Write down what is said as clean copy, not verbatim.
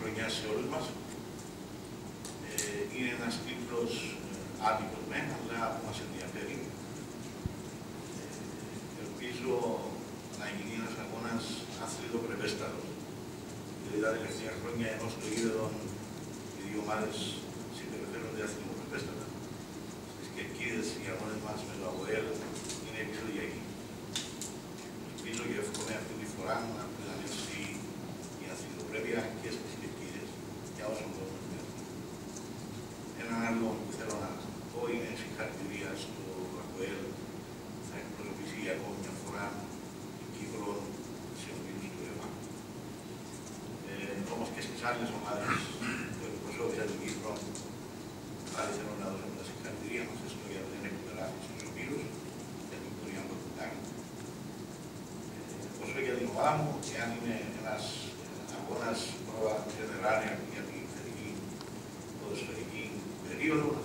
χρονιά σε όλους μας. Είναι ένας κύκλος άτυπος μεν, αλλά που μας ενδιαφέρει. Ελπίζω να γίνει ένας αγώνας αθλητοπρεπέστατος. Δηλαδή τα τελευταία χρόνια, ενώ στο γήπεδο οι δύο ομάδες συμπεριφέρονται αθλητοπρεπέστατα, στις Κερκίδες οι αγώνες μας με το ΑΟΕΛ είναι επεισοδιακοί. Ελπίζω και εύχομαι αυτή τη φορά να πλανεύσει η αθλητοπρέπεια και στις Κερκίδες για όσον κόσμο χρειάζεται. Ένα άλλο που θέλω να πω είναι συγχαρητήρια στο ΑΟΕΛ. Θα εκπροσωπήσει για ακόμη μια φορά την Κύπρο σε ομίλους του ΕΒΑ. Όμως και στις άλλες ομάδες που εκπροσώπησαν την Κύπρο, πάλι θέλω να δώσουμε τα συγχαρητήρια μας, έστω για δεν έχουν περάσει στους ομίλους, για την πορεία που έχουν κάνει. Όσο για την ομάδα μου, εάν είναι ένας αγώνας πρόβα γενεράλια για την θετική ποδοσφαιρική περίοδο,